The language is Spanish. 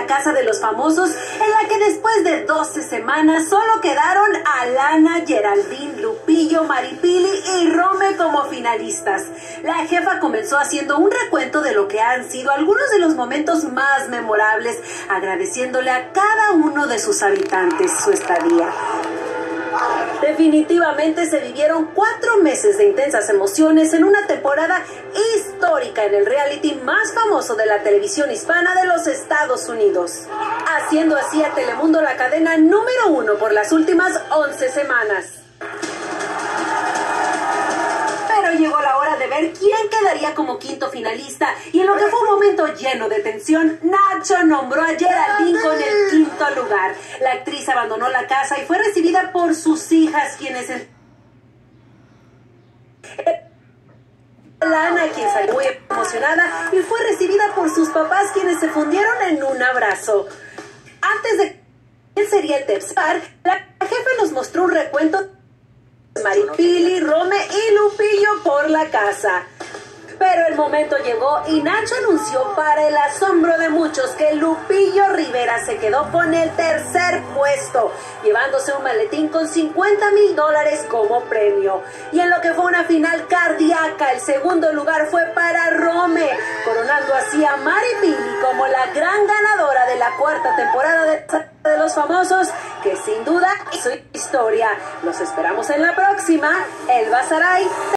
Casa de los Famosos, en la que después de 12 semanas solo quedaron Alana, Geraldine, Lupillo, Maripili y Rome como finalistas. La jefa comenzó haciendo un recuento de lo que han sido algunos de los momentos más memorables, agradeciéndole a cada uno de sus habitantes su estadía. Definitivamente se vivieron 4 meses de intensas emociones en una temporada histórica en el reality más famoso de la televisión hispana de los Estados Unidos, haciendo así a Telemundo la cadena número 1 por las últimas 11 semanas. Pero llegó la hora de ver quién quedaría como quinto finalista, y en lo que fue un momento lleno de tensión, Nacho nombró a Geraldine con el quinto lugar. La actriz abandonó la casa y fue recibida por sus hijas, quienes Lana, quien salió muy emocionada, y fue recibida por sus papás, quienes se fundieron en un abrazo. Antes de quién sería el tercer, la jefa nos mostró un recuento de Maripili, Rome y Lupillo por la casa. Pero el momento llegó y Nacho anunció, para el asombro de muchos, que Lupillo Rivera se quedó con el tercer puesto, llevándose un maletín con $50,000 como premio. Y en lo que fue una final cardíaca, el segundo lugar fue para Rome, coronando así a Maripili como la gran ganadora de la 4ª temporada de Los Famosos, que sin duda hizo historia. Los esperamos en la próxima. Elba Saray.